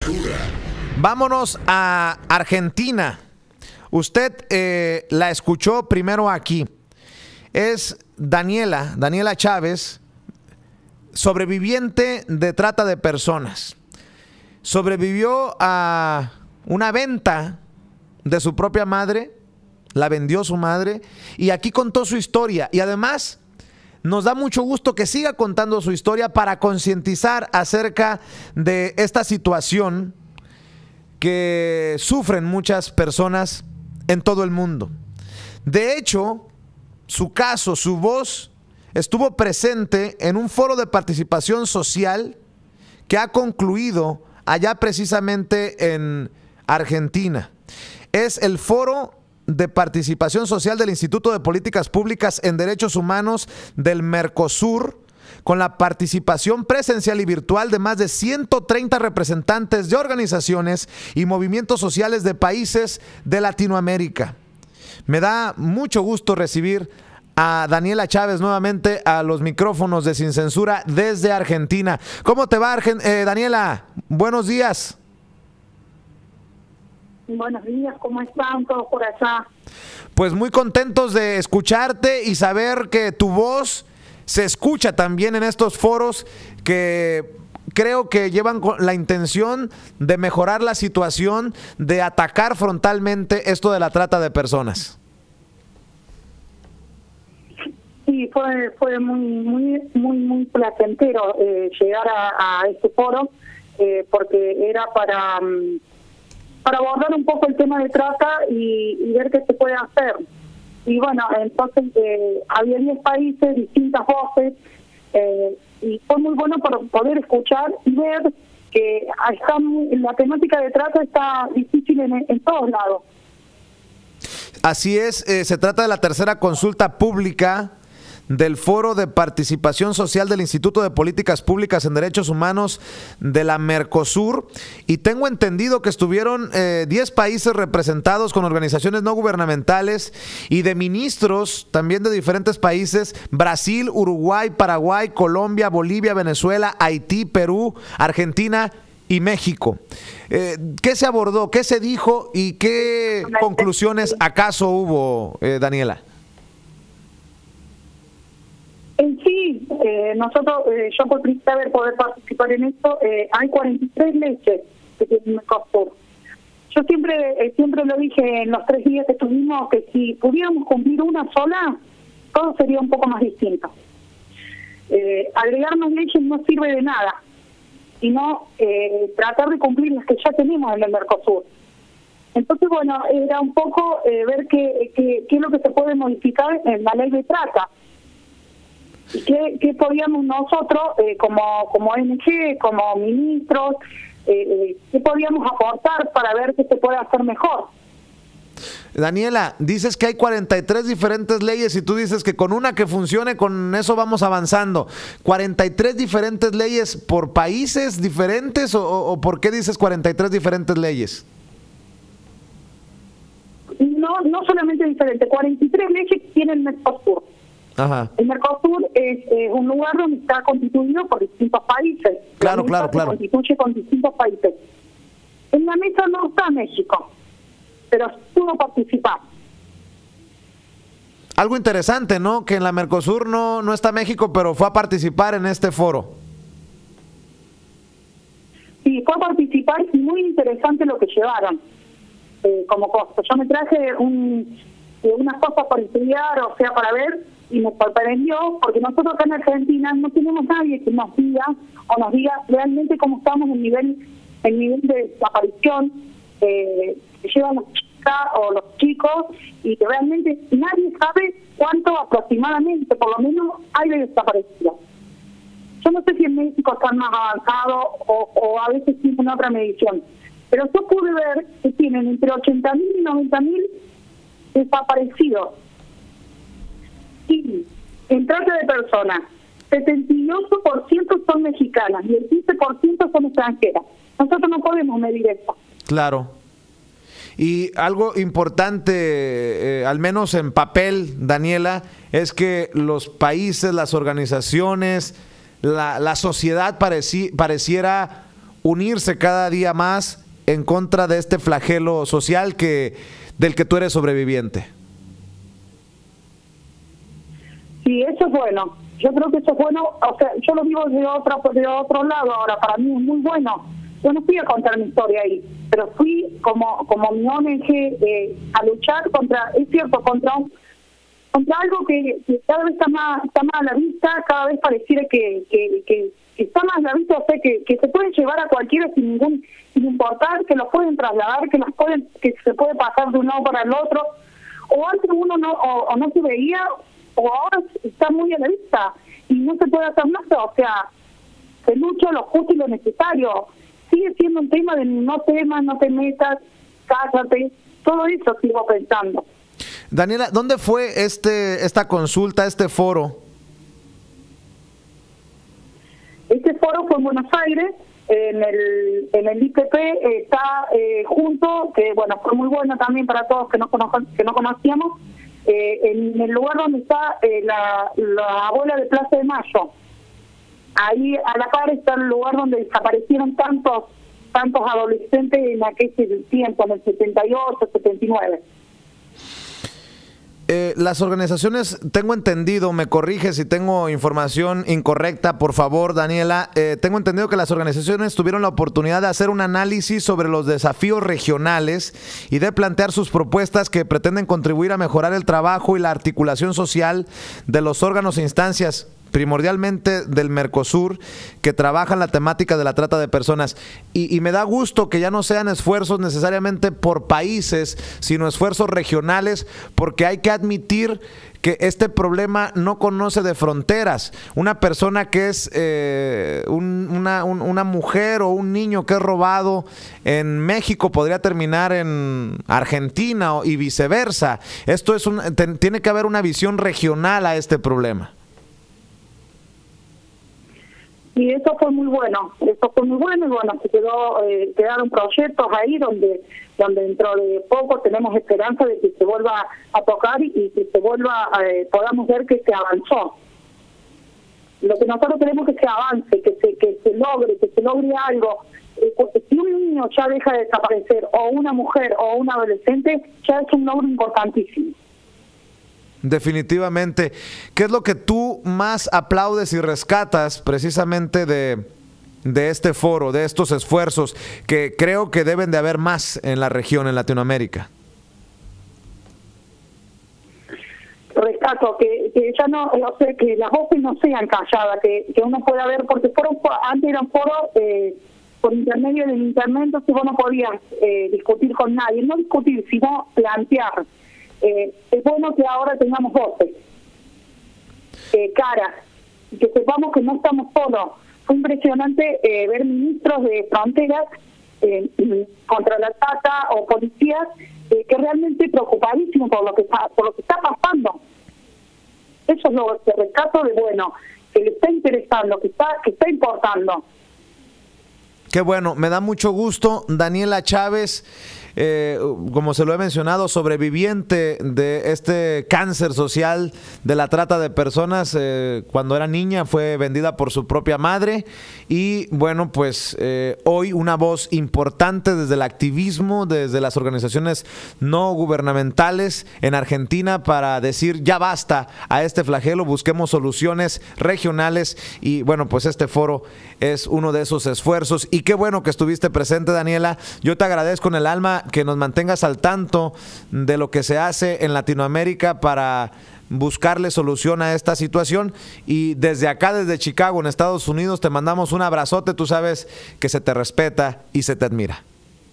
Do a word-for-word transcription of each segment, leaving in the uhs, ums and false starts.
Vámonos a Argentina. Usted eh, la escuchó primero aquí. Es Daniela, Daniela Chávez, sobreviviente de trata de personas. Sobrevivió a una venta de su propia madre, la vendió su madre, y aquí contó su historia. Y además nos da mucho gusto que siga contando su historia para concientizar acerca de esta situación que sufren muchas personas en todo el mundo. De hecho, su caso, su voz, estuvo presente en un foro de participación social que ha concluido allá precisamente en Argentina. Es el Foro de Participación Social del Instituto de Políticas Públicas en Derechos Humanos del Mercosur, con la participación presencial y virtual de más de ciento treinta representantes de organizaciones y movimientos sociales de países de Latinoamérica. Me da mucho gusto recibir a Daniela Chávez nuevamente a los micrófonos de Sin Censura desde Argentina. ¿Cómo te va, Argen eh, Daniela? Buenos días. Buenos días, ¿cómo están todos por allá? Pues muy contentos de escucharte y saber que tu voz se escucha también en estos foros que creo que llevan la intención de mejorar la situación, de atacar frontalmente esto de la trata de personas. Sí, fue fue muy muy muy muy placentero eh, llegar a, a este foro eh, porque era para um, para abordar un poco el tema de trata y, y ver qué se puede hacer. Y bueno, entonces eh, había diez países, distintas voces, eh, y fue muy bueno por poder escuchar y ver que está muy, la temática de trata está difícil en, en todos lados. Así es, eh, se trata de la tercera consulta pública del Foro de Participación Social del Instituto de Políticas Públicas en Derechos Humanos de la Mercosur, y tengo entendido que estuvieron eh, diez países representados con organizaciones no gubernamentales y de ministros también de diferentes países: Brasil, Uruguay, Paraguay, Colombia, Bolivia, Venezuela, Haití, Perú, Argentina y México. Eh, ¿Qué se abordó? ¿Qué se dijo? ¿Y qué conclusiones acaso hubo, eh, Daniela? En sí, eh, nosotros, eh, yo por primera vez poder participar en esto, eh, hay cuarenta y tres leyes que tienen Mercosur. Yo siempre eh, siempre lo dije en los tres días que tuvimos, que si pudiéramos cumplir una sola, todo sería un poco más distinto. Eh, agregar más leyes no sirve de nada, sino eh, tratar de cumplir las que ya tenemos en el Mercosur. Entonces, bueno, era un poco eh, ver qué, qué, qué es lo que se puede modificar en la ley de trata. ¿Y qué, qué podíamos nosotros, eh, como como O N G, como ministros, eh, qué podíamos aportar para ver qué se puede hacer mejor? Daniela, dices que hay cuarenta y tres diferentes leyes y tú dices que con una que funcione, con eso vamos avanzando. ¿cuarenta y tres diferentes leyes por países diferentes o, o por qué dices cuarenta y tres diferentes leyes? No, no solamente diferentes, cuarenta y tres leyes tienen Mercosur. Ajá. El Mercosur es eh, un lugar donde está constituido por distintos países. Claro, la claro, mesa claro. Se constituye con distintos países. En la mesa no está México, pero pudo participar. Algo interesante, ¿no? Que en la Mercosur no, no está México, pero fue a participar en este foro. Sí, fue a participar y muy interesante lo que llevaron eh, como costo. Yo me traje un, unas cosas para estudiar, o sea, para ver, y me sorprendió porque nosotros acá en Argentina no tenemos nadie que nos diga o nos diga realmente cómo estamos en nivel el nivel de desaparición eh, que llevan las chicas o los chicos, y que realmente nadie sabe cuánto aproximadamente, por lo menos, hay de desaparecidos. Yo no sé si en México están más avanzados o, o a veces tienen otra medición, pero yo pude ver que tienen entre ochenta mil y noventa mil desaparecidos. Y en trata de personas, setenta y ocho por ciento son mexicanas y el quince por ciento son extranjeras. Nosotros no podemos medir eso. Claro. Y algo importante, eh, al menos en papel, Daniela, es que los países, las organizaciones, la, la sociedad pareci, pareciera unirse cada día más en contra de este flagelo social que, del que tú eres sobreviviente. Sí, eso es bueno. Yo creo que eso es bueno. O sea, yo lo vivo de otro, de otro lado ahora. Para mí es muy bueno. Yo no fui a contar mi historia ahí, pero fui como como mi O N G eh, a luchar contra, es cierto, contra un, contra algo que, que cada vez está más está más a la vista, cada vez pareciera que, que, que, que está más a la vista, o sea, que, que se puede llevar a cualquiera sin ningún sin importar, que los pueden trasladar, que los pueden que se puede pasar de un lado para el otro, o antes uno no o, o no se veía, o ahora está muy a la vista y no se puede hacer nada. O sea, se lucha lo justo y lo necesario. Sigue siendo un tema de no temas, no te metas, cállate, todo eso sigo pensando. Daniela, ¿dónde fue este esta consulta, este foro? Este foro fue en Buenos Aires, en el en el I P P eh, está eh, junto, que bueno, fue muy bueno también para todos que no, cono- que no conocíamos, eh, en el lugar donde está eh, la, la abuela de Plaza de Mayo. Ahí a la par está el lugar donde desaparecieron tantos tantos adolescentes en aquel tiempo, en el setenta y ocho, setenta y nueve. Eh, las organizaciones, tengo entendido, me corrige si tengo información incorrecta, por favor, Daniela, eh, tengo entendido que las organizaciones tuvieron la oportunidad de hacer un análisis sobre los desafíos regionales y de plantear sus propuestas que pretenden contribuir a mejorar el trabajo y la articulación social de los órganos e instancias, primordialmente del Mercosur, que trabajan la temática de la trata de personas. Y, y me da gusto que ya no sean esfuerzos necesariamente por países, sino esfuerzos regionales, porque hay que admitir que este problema no conoce de fronteras. Una persona que es eh, un, una, un, una mujer o un niño que es robado en México podría terminar en Argentina y viceversa. Esto es un, ten, tiene que haber una visión regional a este problema. Y eso fue muy bueno, eso fue muy bueno y bueno, se quedó, eh, quedaron proyectos ahí donde donde dentro de poco tenemos esperanza de que se vuelva a tocar y, y que se vuelva, eh, podamos ver que se avanzó. Lo que nosotros queremos es que se avance, que se que se logre, que se logre algo, eh, porque si un niño ya deja de desaparecer, o una mujer o un adolescente, ya es un logro importantísimo. Definitivamente. ¿Qué es lo que tú más aplaudes y rescatas precisamente de, de este foro, de estos esfuerzos que creo que deben de haber más en la región, en Latinoamérica? Rescato que, que ya no, o sea, que las voces no sean calladas, que, que uno pueda ver, porque fueron antes eran foros eh, por intermedio del internet, entonces vos no podías eh, discutir con nadie, no discutir, sino plantear. Eh, es bueno que ahora tengamos voces, eh, caras, y que sepamos que no estamos solos. Fue impresionante eh, ver ministros de fronteras eh, contra la trata o policías eh, que realmente preocupadísimos por lo que está, por lo que está pasando. Eso es lo que rescato de bueno, que le está interesando, que está, que está importando. Qué bueno, me da mucho gusto. Daniela Chávez, eh, como se lo he mencionado, sobreviviente de este cáncer social de la trata de personas. Eh, cuando era niña fue vendida por su propia madre y bueno, pues eh, hoy una voz importante desde el activismo, desde las organizaciones no gubernamentales en Argentina para decir ya basta a este flagelo, busquemos soluciones regionales y bueno, pues este foro es uno de esos esfuerzos y qué bueno que estuviste presente, Daniela. Yo te agradezco en el alma que nos mantengas al tanto de lo que se hace en Latinoamérica para buscarle solución a esta situación y desde acá, desde Chicago, en Estados Unidos, te mandamos un abrazote. Tú sabes que se te respeta y se te admira.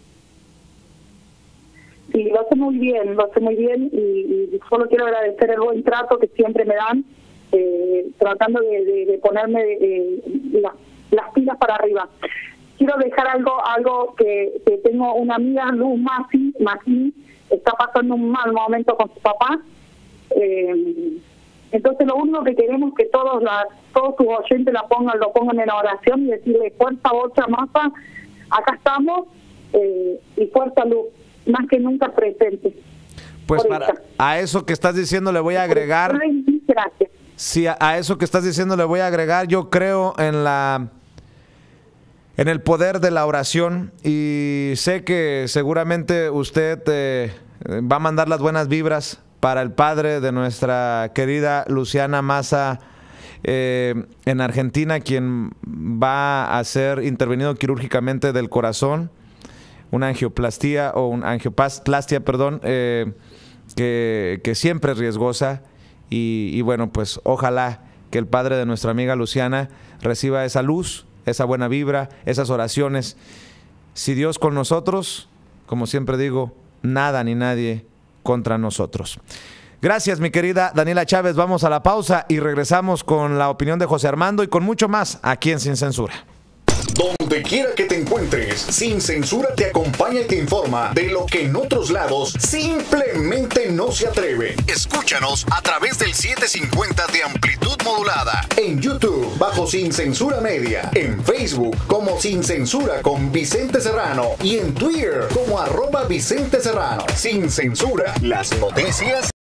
Sí, lo hace muy bien, lo hace muy bien y, y solo quiero agradecer el buen trato que siempre me dan, eh, tratando de, de, de ponerme eh, la, las pilas para arriba. Quiero dejar algo algo que, que tengo una amiga, Luz Masi, Masi, está pasando un mal momento con su papá. Eh, entonces lo único que queremos es que todos la, todos sus oyentes la pongan, lo pongan en oración y decirle fuerza, Bocha, Masa, acá estamos, eh, y fuerza, Luz, más que nunca presente. Pues para, a eso que estás diciendo le voy a agregar. Gracias. Sí, a, a eso que estás diciendo le voy a agregar, yo creo en la en el poder de la oración, y sé que seguramente usted eh, va a mandar las buenas vibras para el padre de nuestra querida Luciana Maza eh, en Argentina, quien va a ser intervenido quirúrgicamente del corazón, una angioplastía o una angioplastia, perdón, eh, que, que siempre es riesgosa, y, y bueno, pues ojalá que el padre de nuestra amiga Luciana reciba esa luz, esa buena vibra, esas oraciones. Si Dios con nosotros, como siempre digo, nada ni nadie contra nosotros. Gracias, mi querida Daniela Chávez. Vamos a la pausa y regresamos con la opinión de José Armando y con mucho más aquí en Sin Censura. Donde quiera que te encuentres, Sin Censura te acompaña y te informa de lo que en otros lados simplemente no se atreven. Escúchanos a través del setecientos cincuenta de amplitud modulada. En YouTube, bajo Sin Censura Media. En Facebook, como Sin Censura con Vicente Serrano. Y en Twitter, como arroba Vicente Serrano. Sin Censura, las noticias